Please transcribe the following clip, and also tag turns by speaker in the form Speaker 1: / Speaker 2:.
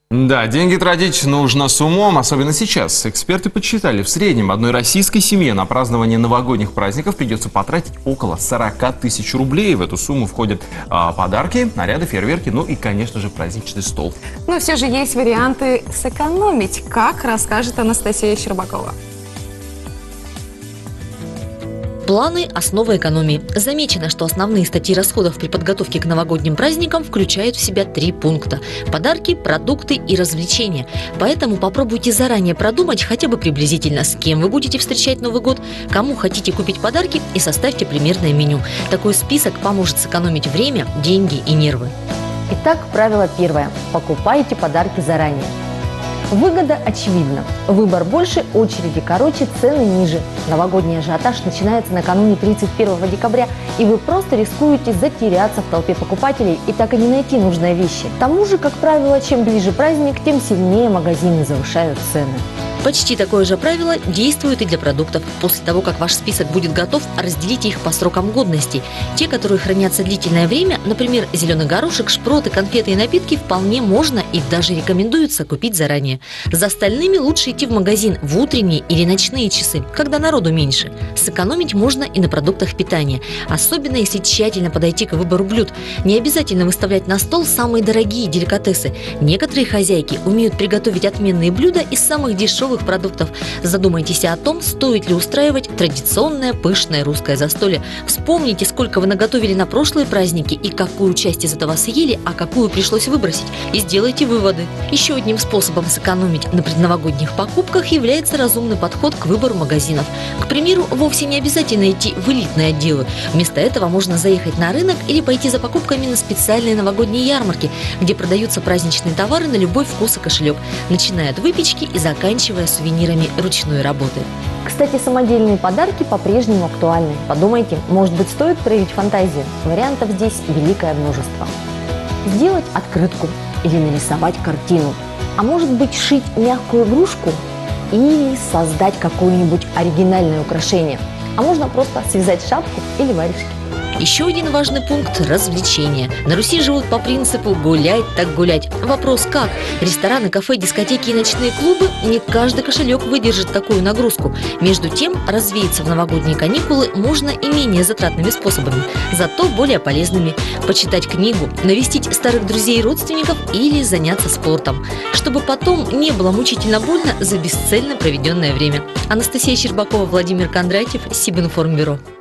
Speaker 1: Да, деньги тратить нужно с умом, особенно сейчас. Эксперты подсчитали, в среднем одной российской семье на празднование новогодних праздников придется потратить около 40 тысяч рублей. В эту сумму входят подарки, наряды, фейерверки, ну и, конечно же, праздничный стол.
Speaker 2: Но все же есть варианты сэкономить. Как, расскажет Анастасия Щербакова.
Speaker 3: Планы – основа экономии. Замечено, что основные статьи расходов при подготовке к новогодним праздникам включают в себя 3 пункта – подарки, продукты и развлечения. Поэтому попробуйте заранее продумать хотя бы приблизительно, с кем вы будете встречать Новый год, кому хотите купить подарки, и составьте примерное меню. Такой список поможет сэкономить время, деньги и нервы.
Speaker 4: Итак, правило первое. Покупайте подарки заранее. Выгода очевидна. Выбор больше, очереди короче, цены ниже. Новогодний ажиотаж начинается накануне 31 декабря, и вы просто рискуете затеряться в толпе покупателей и так и не найти нужные вещи. К тому же, как правило, чем ближе праздник, тем сильнее магазины завышают цены.
Speaker 3: Почти такое же правило действует и для продуктов. После того, как ваш список будет готов, разделите их по срокам годности. Те, которые хранятся длительное время, например, зеленый горошек, шпроты, конфеты и напитки, вполне можно и даже рекомендуется купить заранее. За остальными лучше идти в магазин в утренние или ночные часы, когда народу меньше. Сэкономить можно и на продуктах питания, особенно если тщательно подойти к выбору блюд. Не обязательно выставлять на стол самые дорогие деликатесы. Некоторые хозяйки умеют приготовить отменные блюда из самых дешевых продуктов. Задумайтесь о том, стоит ли устраивать традиционное пышное русское застолье. Вспомните, сколько вы наготовили на прошлые праздники и какую часть из этого съели, а какую пришлось выбросить, и сделайте выводы. Еще одним способом сэкономить на предновогодних покупках является разумный подход к выбору магазинов. К примеру, вовсе не обязательно идти в элитные отделы. Вместо этого можно заехать на рынок или пойти за покупками на специальные новогодние ярмарки, где продаются праздничные товары на любой вкус и кошелек, начиная от выпечки и заканчивая сувенирами ручной работы.
Speaker 4: Кстати, самодельные подарки по-прежнему актуальны. Подумайте, может быть, стоит проявить фантазию? Вариантов здесь великое множество. Сделать открытку или нарисовать картину. А может быть, шить мягкую игрушку или создать какое-нибудь оригинальное украшение. А можно просто связать шапку или варежки.
Speaker 3: Еще один важный пункт – развлечения. На Руси живут по принципу «гулять так гулять». Вопрос как? Рестораны, кафе, дискотеки и ночные клубы – не каждый кошелек выдержит такую нагрузку. Между тем, развеяться в новогодние каникулы можно и менее затратными способами, зато более полезными. Почитать книгу, навестить старых друзей и родственников или заняться спортом, чтобы потом не было мучительно больно за бесцельно проведенное время. Анастасия Щербакова, Владимир Кондратьев, Сибинформбюро.